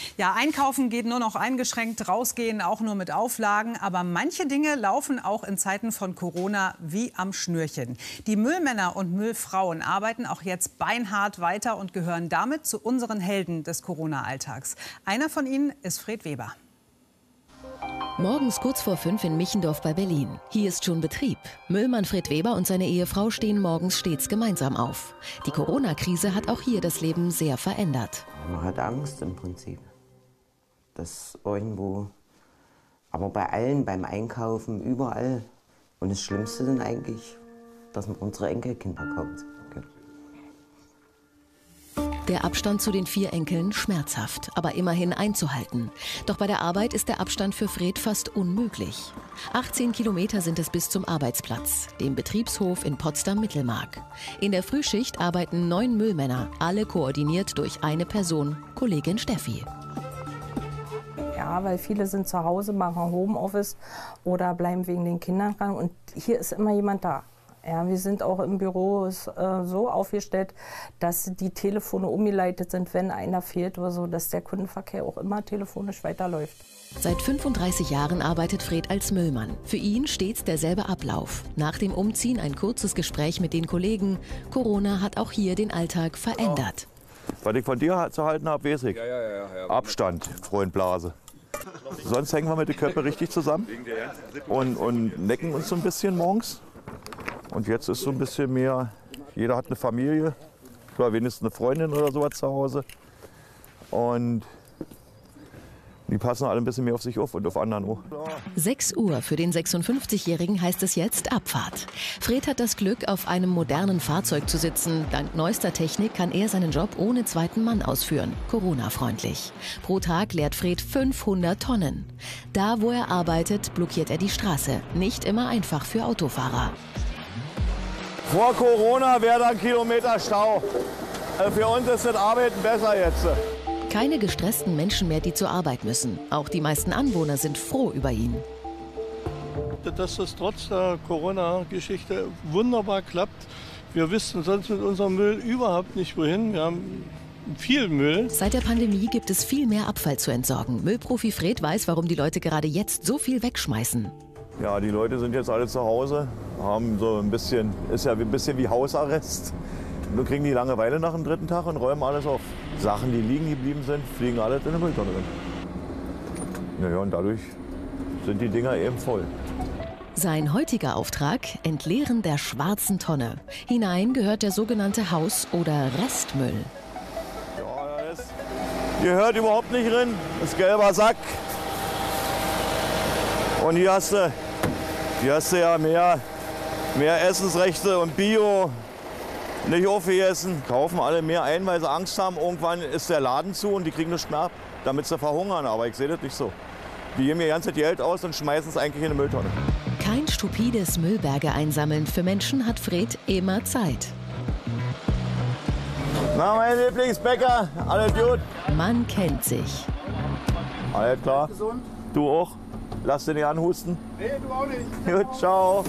Ja, einkaufen geht nur noch eingeschränkt, rausgehen auch nur mit Auflagen. Aber manche Dinge laufen auch in Zeiten von Corona wie am Schnürchen. Die Müllmänner und Müllfrauen arbeiten auch jetzt beinhart weiter und gehören damit zu unseren Helden des Corona-Alltags. Einer von ihnen ist Fred Weber. Morgens kurz vor 5 in Michendorf bei Berlin. Hier ist schon Betrieb. Müllmann Fred Weber und seine Ehefrau stehen morgens stets gemeinsam auf. Die Corona-Krise hat auch hier das Leben sehr verändert. Man hat Angst im Prinzip. Das irgendwo, aber bei allen, beim Einkaufen, überall. Und das Schlimmste sind eigentlich, dass man unsere Enkelkinder kommt. Der Abstand zu den 4 Enkeln schmerzhaft, aber immerhin einzuhalten. Doch bei der Arbeit ist der Abstand für Fred fast unmöglich. 18 Kilometer sind es bis zum Arbeitsplatz, dem Betriebshof in Potsdam-Mittelmark. In der Frühschicht arbeiten 9 Müllmänner, alle koordiniert durch eine Person, Kollegin Steffi. Ja, weil viele sind zu Hause, machen Homeoffice oder bleiben wegen den Kindern krank. Und hier ist immer jemand da. Ja, wir sind auch im Büro so aufgestellt, dass die Telefone umgeleitet sind, wenn einer fehlt oder so, dass der Kundenverkehr auch immer telefonisch weiterläuft. Seit 35 Jahren arbeitet Fred als Müllmann. Für ihn stets derselbe Ablauf. Nach dem Umziehen ein kurzes Gespräch mit den Kollegen. Corona hat auch hier den Alltag verändert. Was ich von dir zu halten habe, weiß ich. Ja. Abstand, Freund Blase. Sonst hängen wir mit den Köpfen richtig zusammen und necken uns so ein bisschen morgens. Und jetzt ist so ein bisschen mehr, jeder hat eine Familie, oder wenigstens eine Freundin oder sowas zu Hause. Und die passen alle ein bisschen mehr auf sich auf und auf anderen auch. 6 Uhr für den 56-Jährigen heißt es jetzt Abfahrt. Fred hat das Glück, auf einem modernen Fahrzeug zu sitzen. Dank neuester Technik kann er seinen Job ohne zweiten Mann ausführen. Corona-freundlich. Pro Tag leert Fred 500 Tonnen. Da, wo er arbeitet, blockiert er die Straße. Nicht immer einfach für Autofahrer. Vor Corona wäre da ein Kilometer Stau. Für uns ist das Arbeiten besser jetzt. Keine gestressten Menschen mehr, die zur Arbeit müssen. Auch die meisten Anwohner sind froh über ihn. Dass das trotz der Corona-Geschichte wunderbar klappt. Wir wüssten sonst mit unserem Müll überhaupt nicht wohin. Wir haben viel Müll. Seit der Pandemie gibt es viel mehr Abfall zu entsorgen. Müllprofi Fred weiß, warum die Leute gerade jetzt so viel wegschmeißen. Ja, die Leute sind jetzt alle zu Hause, haben so ein bisschen, ist ja ein bisschen wie Hausarrest. Nur kriegen die Langeweile nach dem 3. Tag und räumen alles auf. Sachen, die liegen geblieben sind, fliegen alles in den Mülltonne drin. Naja, und dadurch sind die Dinger eben voll. Sein heutiger Auftrag: Entleeren der schwarzen Tonne. Hinein gehört der sogenannte Haus- oder Restmüll. Ja, das gehört überhaupt nicht drin. Das ist gelber Sack. Und hier hast du ja mehr Essensrechte und Bio. Nicht aufgegessen. Kaufen alle mehr ein, weil sie Angst haben. Irgendwann ist der Laden zu und die kriegen nichts mehr ab, damit sie verhungern. Aber ich sehe das nicht so. Die geben ihr ganzes Geld aus und schmeißen es eigentlich in eine Mülltonne. Kein stupides Müllberge einsammeln. Für Menschen hat Fred immer Zeit. Na, mein Lieblingsbäcker, alles gut? Man kennt sich. Alles klar. Gesund? Du auch? Lass dich nicht anhusten. Nee, du auch nicht. Gut, ciao.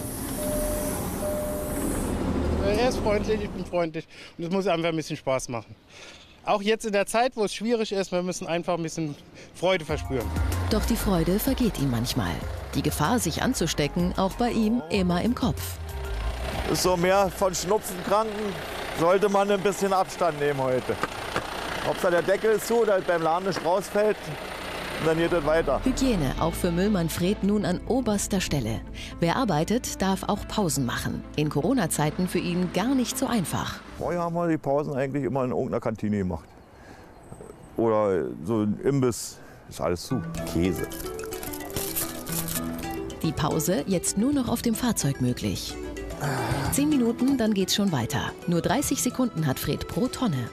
Er ist freundlich, ich bin freundlich. Und es muss einfach ein bisschen Spaß machen. Auch jetzt in der Zeit, wo es schwierig ist, wir müssen einfach ein bisschen Freude verspüren. Doch die Freude vergeht ihm manchmal. Die Gefahr, sich anzustecken, auch bei ihm immer im Kopf. Ist so mehr von Schnupfenkranken, sollte man ein bisschen Abstand nehmen heute. Ob da der Deckel ist zu oder beim Laden nicht rausfällt, dann geht es weiter. Hygiene, auch für Müllmann Fred nun an oberster Stelle. Wer arbeitet, darf auch Pausen machen. In Corona-Zeiten für ihn gar nicht so einfach. Vorher haben wir die Pausen eigentlich immer in irgendeiner Kantine gemacht. Oder so ein Imbiss, ist alles zu. Käse. Die Pause jetzt nur noch auf dem Fahrzeug möglich. 10 Minuten, dann geht's schon weiter. Nur 30 Sekunden hat Fred pro Tonne.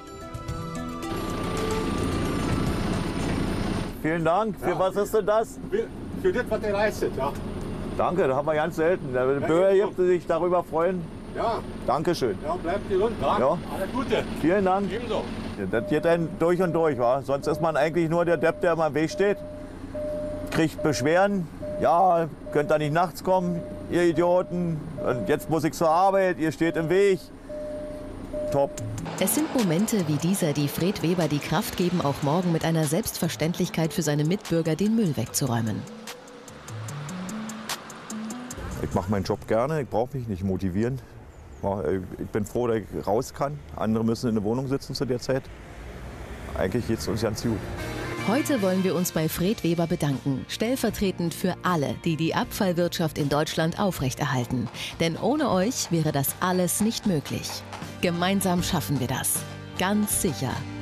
Vielen Dank. Für was ist denn das? Für das, was er leistet, ja. Danke, das haben wir ganz selten. Der Bürger gibt sich darüber freuen. Ja. Dankeschön. Ja, bleibt gesund. Ja. Ja. Alles Gute. Vielen Dank. Ebenso. Das geht dann durch und durch, wa? Sonst ist man eigentlich nur der Depp, der immer im Weg steht. Kriegt Beschwerden. Ja, könnt ihr nicht nachts kommen, ihr Idioten. Und jetzt muss ich zur Arbeit, ihr steht im Weg. top. Es sind Momente wie dieser, die Fred Weber die Kraft geben, auch morgen mit einer Selbstverständlichkeit für seine Mitbürger den Müll wegzuräumen. Ich mache meinen Job gerne, ich brauche mich nicht motivieren. Ich bin froh, dass ich raus kann. Andere müssen in der Wohnung sitzen zu der Zeit. Eigentlich geht es uns ganz gut. Heute wollen wir uns bei Fred Weber bedanken, stellvertretend für alle, die die Abfallwirtschaft in Deutschland aufrechterhalten. Denn ohne euch wäre das alles nicht möglich. Gemeinsam schaffen wir das. Ganz sicher.